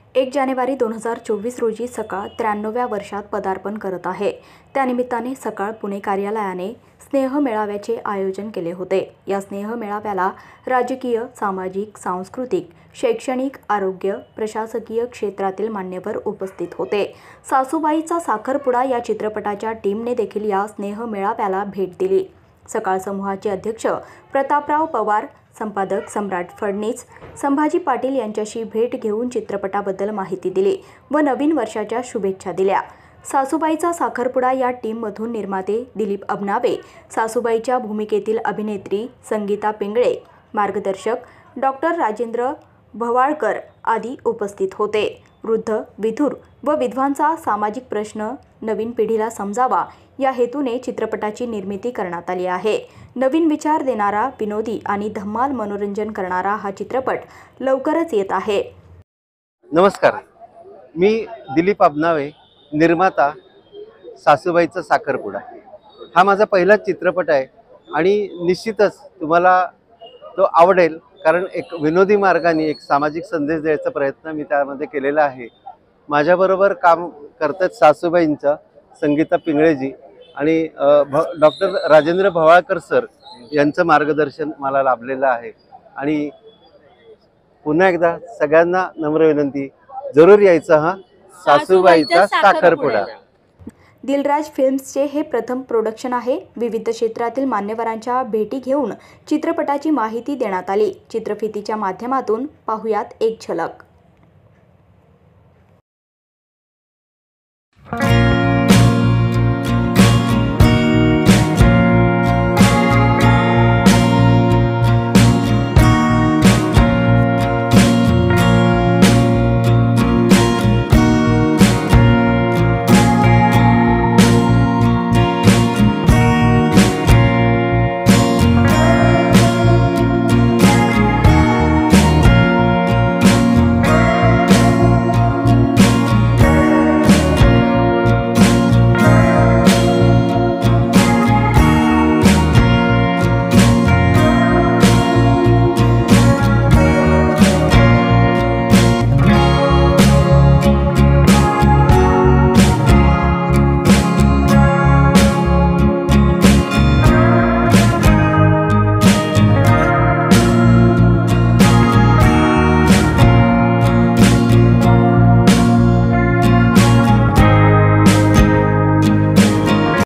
1 जानेवारी 2024 रोजी सकाळ 93व्या वर्षात पदार्पण करत आहे। त्यानिमित्ताने सकाळ पुणे कार्यालयाने स्नेह मेळाव्याचे आयोजन केले होते। या स्नेह मेळाव्याला राजकीय, सामाजिक, सांस्कृतिक, शैक्षणिक, आरोग्य, प्रशासकीय क्षेत्रातील मान्यवर उपस्थित होते। सासूबाईचा साखरपुडा या चित्रपटाच्या टीमने देखील या स्नेह मेळाव्याला भेट दिली। सकाळ समूहाचे अध्यक्ष प्रतापराव पवार, संपादक सम्राट फडणीस, संभाजी पाटील यांच्याशी भेट घेऊन चित्रपटाबद्दल माहिती दिली व नवीन वर्षाच्या शुभेच्छा दिल्या। सासूबाईचा साखरपुडा या टीममधून निर्माते दिलीप अबनावे, सासूबाईच्या भूमिकेतील अभिनेत्री संगीता पिंगळे, मार्गदर्शक डॉक्टर राजेंद्र भवाळकर आदी उपस्थित होते। वृद्ध, विधुर व विधवांचा सामाजिक प्रश्न नवीन पिढीला समजावा या हेतूने चित्रपटाची निर्मिती करण्यात आली आहे। नवीन विचार देणारा, विनोदी आणि धम्माल मनोरंजन करणारा हा चित्रपट लवकरच येत आहे। नमस्कार, मी दिलीप अबनावे, निर्माता सासूबाईचा साखरपुडा। हा माझा पहिलाच चित्रपट आहे आणि निश्चितच तुम्हाला तो आवडेल, कारण एक विनोदी मार्गाने एक सामाजिक संदेश द्यायचा प्रयत्न मी त्यामध्ये केलेला आहे। माझ्याबरोबर काम करतात सासूबाईंचा संगीता पिंगळेजी आणि डॉक्टर राजेंद्र भवाळकर सर यांचं मार्गदर्शन मला लाभलेलं आहे। आणि पुन्हा एकदा सगळ्यांना नम्र विनंती, जरूर यायचं हा सासूबाईचा साखरपुडा। दिलराज फिल्म्सचे हे प्रथम प्रोडक्शन आहे। विविध क्षेत्रातील मान्यवरांच्या भेटी घेऊन चित्रपटाची माहिती देण्यात आली। चित्रफितीच्या माध्यमातून पाहुयात एक झलक।